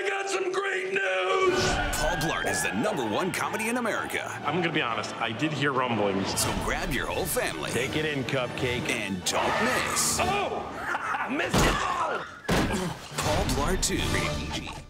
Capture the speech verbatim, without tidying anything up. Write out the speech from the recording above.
I got some great news! Paul Blart is the number one comedy in America. I'm gonna be honest, I did hear rumblings. So grab your whole family. Take it in, Cupcake. And don't miss. Oh! Missed it all! Paul Blart two. Rated P G.